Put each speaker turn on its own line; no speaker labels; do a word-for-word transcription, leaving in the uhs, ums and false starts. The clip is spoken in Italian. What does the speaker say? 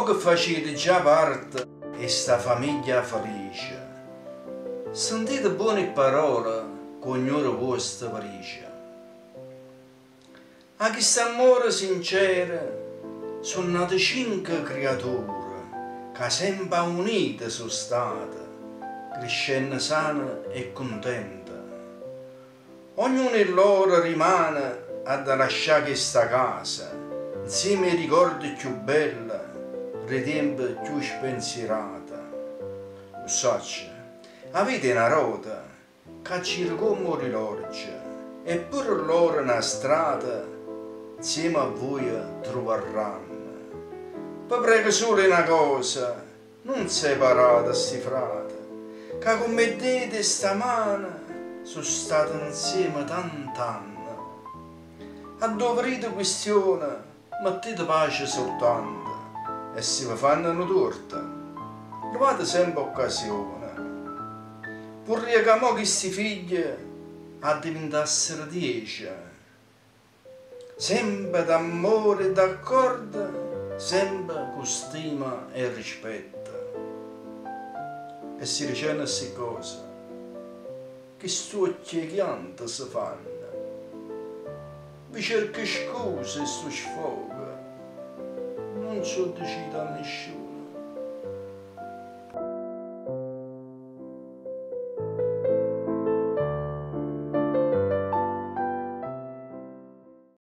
che facete già parte e sta famiglia felice. Sentite buone parole che ognuno vostro dice. A questo amore sincero sono nate cinque creature che sempre unite sono state, crescendo sana e contenta. Ognuno di loro rimane a lasciare questa casa, insieme ai ricordi più belli, ai tempi più spensierati. Lo sacci, avete una rota che gira come un risorge, eppure loro una strada insieme a voi troveranno. Vi prego solo una cosa, non separate sti frati, che come dite stamane sono stati insieme tant'anni. A dovrite questione, mettete pace soltanto, e se vi fanno una torta, trovate sempre occasione. Vorrei che mo questi figli diventassero dieci, sempre d'amore e d'accordo, sempre con stima e rispetto. E si dice queste cose, che sto chiacchierando si fanno. Vi cerco scuse e sto sfogo, non so deciso a nessuno.